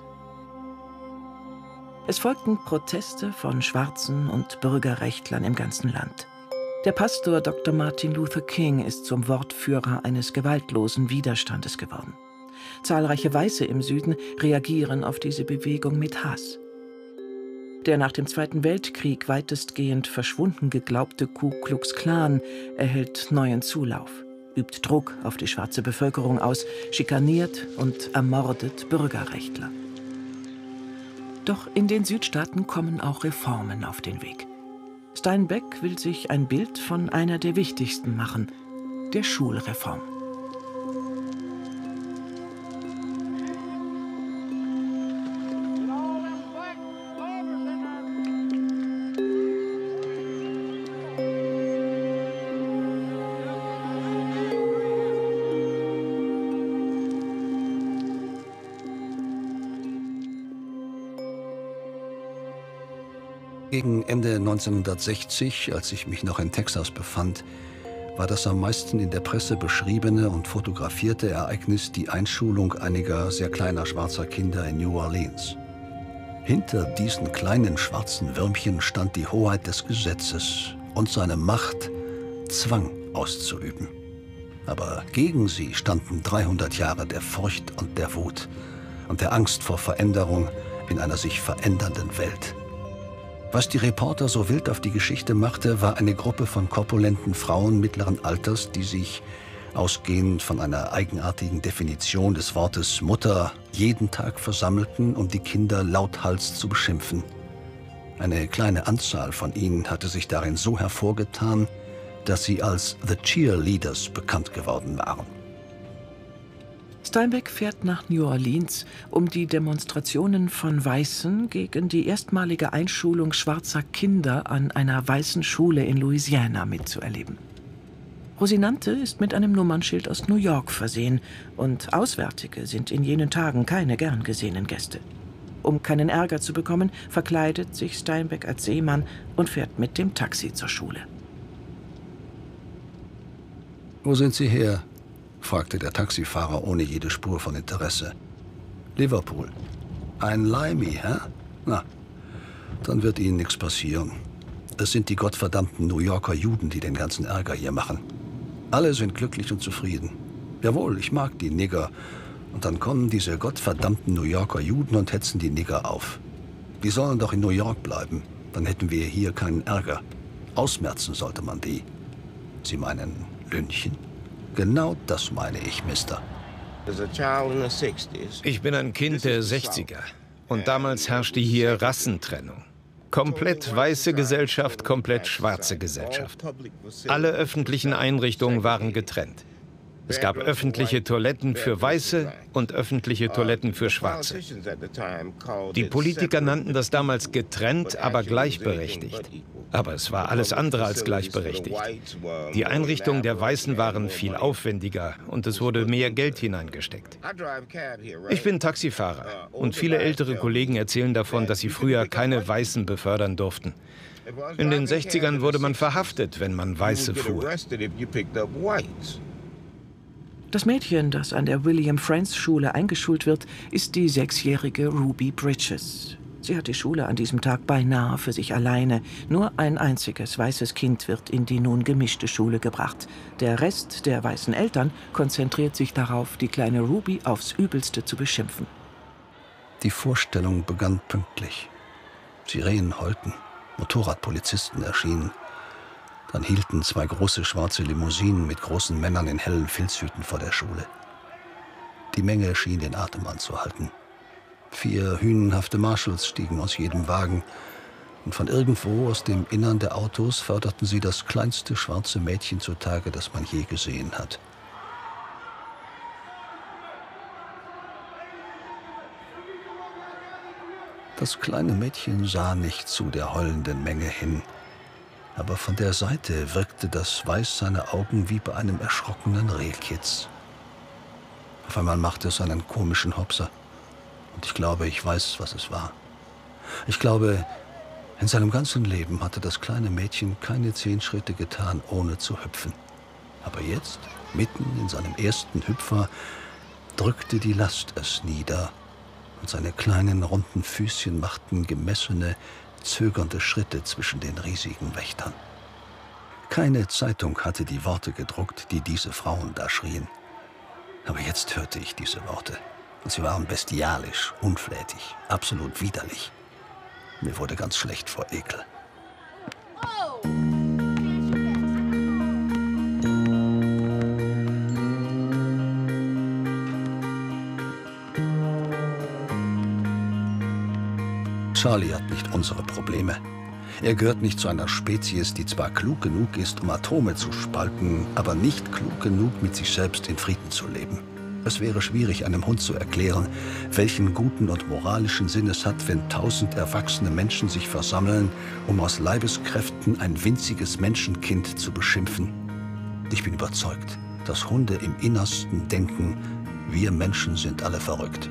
Es folgten Proteste von Schwarzen und Bürgerrechtlern im ganzen Land. Der Pastor Doktor Martin Luther King ist zum Wortführer eines gewaltlosen Widerstandes geworden. Zahlreiche Weiße im Süden reagieren auf diese Bewegung mit Hass. Der nach dem Zweiten Weltkrieg weitestgehend verschwunden geglaubte Ku Klux Klan erhält neuen Zulauf, übt Druck auf die schwarze Bevölkerung aus, schikaniert und ermordet Bürgerrechtler. Doch in den Südstaaten kommen auch Reformen auf den Weg. Steinbeck will sich ein Bild von einer der wichtigsten machen, der Schulreform. Gegen Ende neunzehnhundertsechzig, als ich mich noch in Texas befand, war das am meisten in der Presse beschriebene und fotografierte Ereignis die Einschulung einiger sehr kleiner schwarzer Kinder in New Orleans. Hinter diesen kleinen schwarzen Würmchen stand die Hoheit des Gesetzes und seine Macht, Zwang auszuüben. Aber gegen sie standen dreihundert Jahre der Furcht und der Wut und der Angst vor Veränderung in einer sich verändernden Welt. Was die Reporter so wild auf die Geschichte machte, war eine Gruppe von korpulenten Frauen mittleren Alters, die sich, ausgehend von einer eigenartigen Definition des Wortes Mutter, jeden Tag versammelten, um die Kinder lauthals zu beschimpfen. Eine kleine Anzahl von ihnen hatte sich darin so hervorgetan, dass sie als The Cheerleaders bekannt geworden waren. Steinbeck fährt nach New Orleans, um die Demonstrationen von Weißen gegen die erstmalige Einschulung schwarzer Kinder an einer weißen Schule in Louisiana mitzuerleben. Rosinante ist mit einem Nummernschild aus New York versehen und Auswärtige sind in jenen Tagen keine gern gesehenen Gäste. Um keinen Ärger zu bekommen, verkleidet sich Steinbeck als Seemann und fährt mit dem Taxi zur Schule. »Wo sind Sie her?« fragte der Taxifahrer ohne jede Spur von Interesse. »Liverpool. Ein Limey, hä? Na, dann wird Ihnen nichts passieren. Es sind die gottverdammten New Yorker Juden, die den ganzen Ärger hier machen. Alle sind glücklich und zufrieden. Jawohl, ich mag die Nigger. Und dann kommen diese gottverdammten New Yorker Juden und hetzen die Nigger auf. Die sollen doch in New York bleiben. Dann hätten wir hier keinen Ärger. Ausmerzen sollte man die. Sie meinen Lynchen? Genau das meine ich, Mister. Ich bin ein Kind der sechziger. Und damals herrschte hier Rassentrennung. Komplett weiße Gesellschaft, komplett schwarze Gesellschaft. Alle öffentlichen Einrichtungen waren getrennt. Es gab öffentliche Toiletten für Weiße und öffentliche Toiletten für Schwarze. Die Politiker nannten das damals getrennt, aber gleichberechtigt. Aber es war alles andere als gleichberechtigt. Die Einrichtungen der Weißen waren viel aufwendiger und es wurde mehr Geld hineingesteckt. Ich bin Taxifahrer und viele ältere Kollegen erzählen davon, dass sie früher keine Weißen befördern durften. In den sechzigern wurde man verhaftet, wenn man Weiße fuhr. Das Mädchen, das an der William Friends Schule eingeschult wird, ist die sechsjährige Ruby Bridges. Sie hat die Schule an diesem Tag beinahe für sich alleine. Nur ein einziges weißes Kind wird in die nun gemischte Schule gebracht. Der Rest der weißen Eltern konzentriert sich darauf, die kleine Ruby aufs Übelste zu beschimpfen. Die Vorstellung begann pünktlich. Sirenen heulten, Motorradpolizisten erschienen. Dann hielten zwei große schwarze Limousinen mit großen Männern in hellen Filzhüten vor der Schule. Die Menge schien den Atem anzuhalten. Vier hünenhafte Marshals stiegen aus jedem Wagen und von irgendwo aus dem Innern der Autos förderten sie das kleinste schwarze Mädchen zutage, das man je gesehen hat. Das kleine Mädchen sah nicht zu der heulenden Menge hin. Aber von der Seite wirkte das Weiß seiner Augen wie bei einem erschrockenen Rehkitz. Auf einmal machte es einen komischen Hopser. Und ich glaube, ich weiß, was es war. Ich glaube, in seinem ganzen Leben hatte das kleine Mädchen keine zehn Schritte getan, ohne zu hüpfen. Aber jetzt, mitten in seinem ersten Hüpfer, drückte die Last es nieder und seine kleinen, runden Füßchen machten gemessene, zögernde Schritte zwischen den riesigen Wächtern. Keine Zeitung hatte die Worte gedruckt, die diese Frauen da schrien. Aber jetzt hörte ich diese Worte. Und sie waren bestialisch, unflätig, absolut widerlich. Mir wurde ganz schlecht vor Ekel. Charlie hat nicht unsere Probleme. Er gehört nicht zu einer Spezies, die zwar klug genug ist, um Atome zu spalten, aber nicht klug genug, mit sich selbst in Frieden zu leben. Es wäre schwierig, einem Hund zu erklären, welchen guten und moralischen Sinn es hat, wenn tausend erwachsene Menschen sich versammeln, um aus Leibeskräften ein winziges Menschenkind zu beschimpfen. Ich bin überzeugt, dass Hunde im Innersten denken, wir Menschen sind alle verrückt.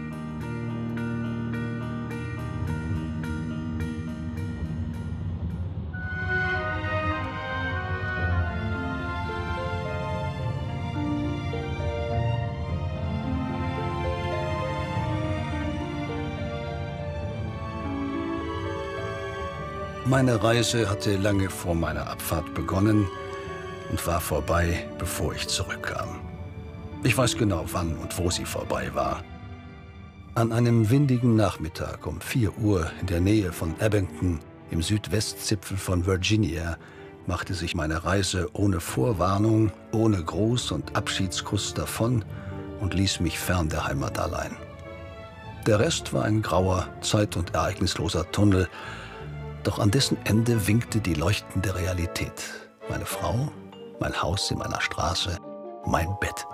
Meine Reise hatte lange vor meiner Abfahrt begonnen und war vorbei, bevor ich zurückkam. Ich weiß genau, wann und wo sie vorbei war. An einem windigen Nachmittag um vier Uhr in der Nähe von Abington, im Südwestzipfel von Virginia, machte sich meine Reise ohne Vorwarnung, ohne Gruß und Abschiedskuss davon und ließ mich fern der Heimat allein. Der Rest war ein grauer, zeit- und ereignisloser Tunnel, doch an dessen Ende winkte die leuchtende Realität. Meine Frau, mein Haus in meiner Straße, mein Bett.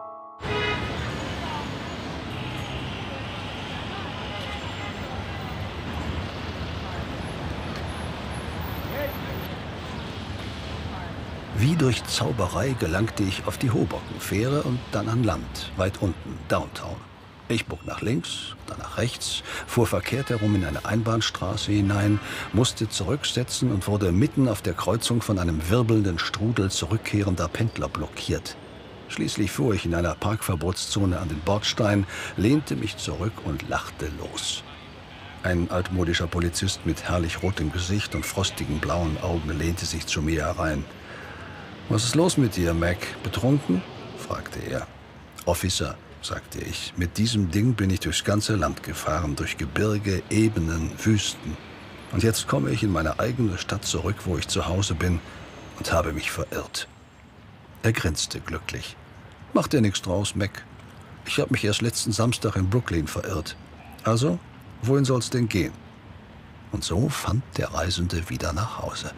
Wie durch Zauberei gelangte ich auf die Hoboken-Fähre und dann an Land, weit unten, Downtown. Ich bog nach links, dann nach rechts, fuhr verkehrt herum in eine Einbahnstraße hinein, musste zurücksetzen und wurde mitten auf der Kreuzung von einem wirbelnden Strudel zurückkehrender Pendler blockiert. Schließlich fuhr ich in einer Parkverbotszone an den Bordstein, lehnte mich zurück und lachte los. Ein altmodischer Polizist mit herrlich rotem Gesicht und frostigen blauen Augen lehnte sich zu mir herein. »Was ist los mit dir, Mac? Betrunken?« fragte er. »Officer«, sagte ich, »mit diesem Ding bin ich durchs ganze Land gefahren, durch Gebirge, Ebenen, Wüsten. Und jetzt komme ich in meine eigene Stadt zurück, wo ich zu Hause bin, und habe mich verirrt.« Er grinste glücklich. »Mach dir nichts draus, Mac. Ich habe mich erst letzten Samstag in Brooklyn verirrt. Also, wohin soll's denn gehen?« Und so fand der Reisende wieder nach Hause.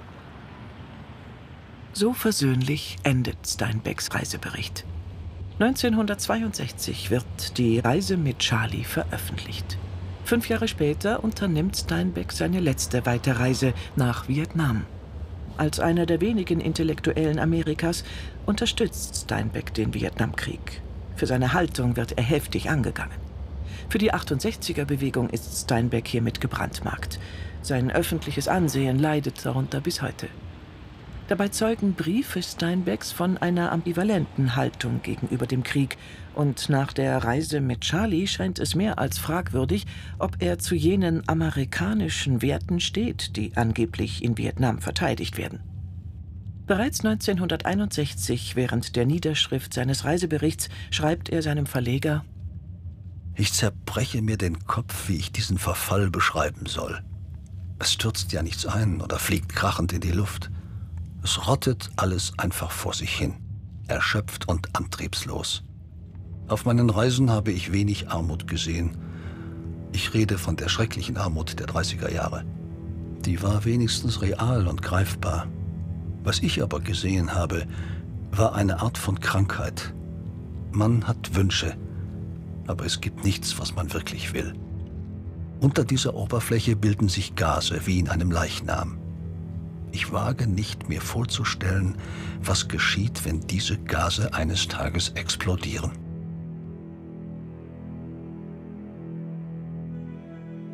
So versöhnlich endet Steinbecks Reisebericht. neunzehnhundertzweiundsechzig wird die Reise mit Charlie veröffentlicht. Fünf Jahre später unternimmt Steinbeck seine letzte Weiterreise nach Vietnam. Als einer der wenigen Intellektuellen Amerikas unterstützt Steinbeck den Vietnamkrieg. Für seine Haltung wird er heftig angegangen. Für die achtundsechziger-Bewegung ist Steinbeck hiermit gebrandmarkt. Sein öffentliches Ansehen leidet darunter bis heute. Dabei zeugen Briefe Steinbecks von einer ambivalenten Haltung gegenüber dem Krieg. Und nach der Reise mit Charlie scheint es mehr als fragwürdig, ob er zu jenen amerikanischen Werten steht, die angeblich in Vietnam verteidigt werden. Bereits neunzehnhunderteinundsechzig, während der Niederschrift seines Reiseberichts, schreibt er seinem Verleger: »Ich zerbreche mir den Kopf, wie ich diesen Verfall beschreiben soll. Es stürzt ja nichts ein oder fliegt krachend in die Luft. Es rottet alles einfach vor sich hin, erschöpft und antriebslos. Auf meinen Reisen habe ich wenig Armut gesehen. Ich rede von der schrecklichen Armut der dreißiger Jahre. Die war wenigstens real und greifbar. Was ich aber gesehen habe, war eine Art von Krankheit. Man hat Wünsche, aber es gibt nichts, was man wirklich will. Unter dieser Oberfläche bilden sich Gase wie in einem Leichnam. Ich wage nicht, mir vorzustellen, was geschieht, wenn diese Gase eines Tages explodieren.«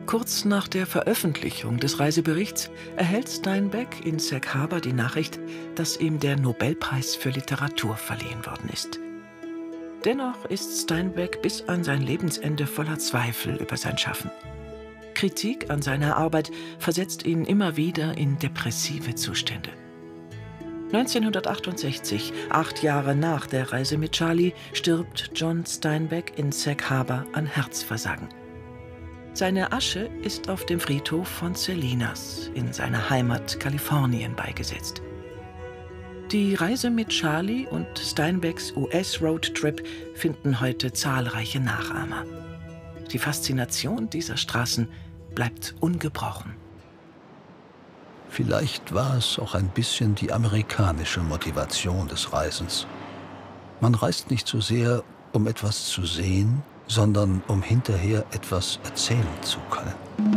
Kurz nach der Veröffentlichung des Reiseberichts erhält Steinbeck in Sag Harbor die Nachricht, dass ihm der Nobelpreis für Literatur verliehen worden ist. Dennoch ist Steinbeck bis an sein Lebensende voller Zweifel über sein Schaffen. Kritik an seiner Arbeit versetzt ihn immer wieder in depressive Zustände. neunzehnhundertachtundsechzig, acht Jahre nach der Reise mit Charlie, stirbt John Steinbeck in Sag Harbor an Herzversagen. Seine Asche ist auf dem Friedhof von Salinas in seiner Heimat Kalifornien beigesetzt. Die Reise mit Charlie und Steinbecks U S-Roadtrip finden heute zahlreiche Nachahmer. Die Faszination dieser Straßen bleibt ungebrochen. Vielleicht war es auch ein bisschen die amerikanische Motivation des Reisens. Man reist nicht so sehr, um etwas zu sehen, sondern um hinterher etwas erzählen zu können.